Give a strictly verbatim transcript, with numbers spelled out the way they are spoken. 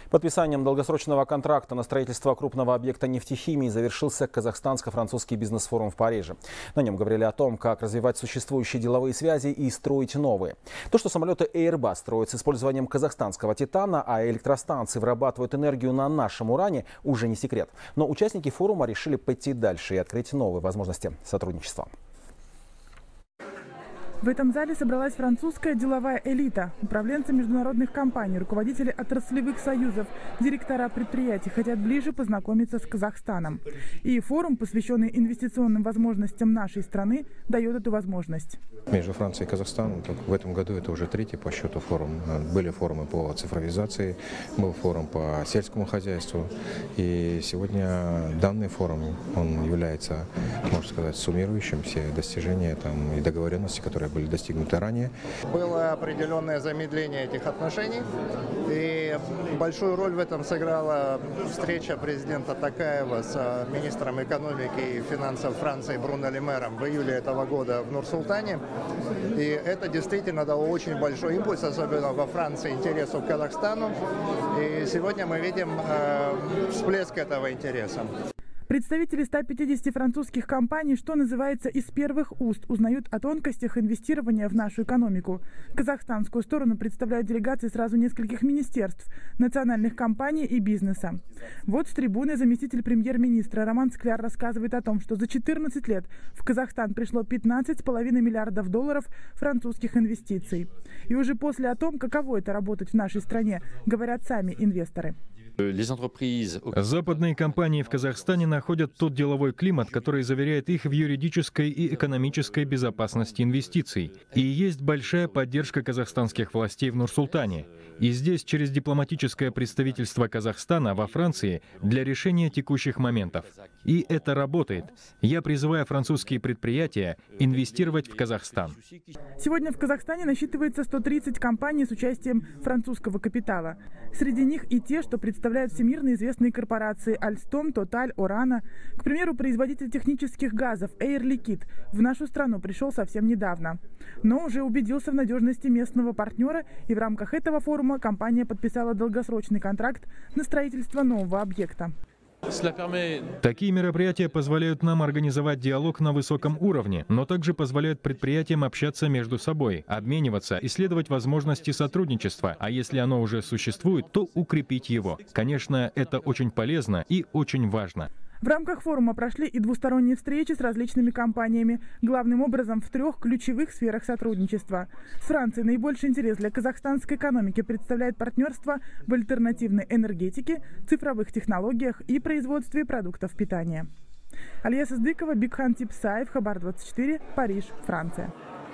Подписанием долгосрочного контракта на строительство крупного объекта нефтехимии завершился казахстанско-французский бизнес-форум в Париже. На нем говорили о том, как развивать существующие деловые связи и строить новые. То, что самолеты Airbus строят с использованием казахстанского титана, а электростанции вырабатывают энергию на нашем уране, уже не секрет. Но участники форума решили пойти дальше и открыть новые возможности сотрудничества. В этом зале собралась французская деловая элита. Управленцы международных компаний, руководители отраслевых союзов, директора предприятий хотят ближе познакомиться с Казахстаном. И форум, посвященный инвестиционным возможностям нашей страны, дает эту возможность. Между Францией и Казахстаном в этом году это уже третий по счету форум. Были форумы по цифровизации, был форум по сельскому хозяйству. И сегодня данный форум, он является, можно сказать, суммирующим все достижения там, и договоренности, которые были достигнуты ранее. Было определенное замедление этих отношений, и большую роль в этом сыграла встреча президента Токаева с министром экономики и финансов Франции Бруно Ле Мэром в июле этого года в Нур-Султане. И это действительно дало очень большой импульс, особенно во Франции, интересу к Казахстану. И сегодня мы видим э, всплеск этого интереса. Представители ста пятидесяти французских компаний, что называется, из первых уст узнают о тонкостях инвестирования в нашу экономику. Казахстанскую сторону представляют делегации сразу нескольких министерств, национальных компаний и бизнеса. Вот с трибуны заместитель премьер-министра Роман Скляр рассказывает о том, что за четырнадцать лет в Казахстан пришло пятнадцать с половиной миллиардов долларов французских инвестиций. И уже после о том, каково это работать в нашей стране, говорят сами инвесторы. Западные компании в Казахстане находят тот деловой климат, который заверяет их в юридической и экономической безопасности инвестиций. И есть большая поддержка казахстанских властей в Нур-Султане. И здесь через дипломатическое представительство Казахстана во Франции для решения текущих моментов. И это работает. Я призываю французские предприятия инвестировать в Казахстан. Сегодня в Казахстане насчитывается сто тридцать компаний с участием французского капитала. Среди них и те, что представляют всемирно известные корпорации Alstom, Total, Orano. К примеру, производитель технических газов Air Liquide в нашу страну пришел совсем недавно. Но уже убедился в надежности местного партнера, и в рамках этого форума компания подписала долгосрочный контракт на строительство нового объекта. Такие мероприятия позволяют нам организовать диалог на высоком уровне, но также позволяют предприятиям общаться между собой, обмениваться, исследовать возможности сотрудничества, а если оно уже существует, то укрепить его. Конечно, это очень полезно и очень важно. В рамках форума прошли и двусторонние встречи с различными компаниями, главным образом в трех ключевых сферах сотрудничества. С Францией наибольший интерес для казахстанской экономики представляет партнерство в альтернативной энергетике, цифровых технологиях и производстве продуктов питания. Алия Сыздыкова, Бикхан Типсаев, Хабар двадцать четыре, Париж, Франция.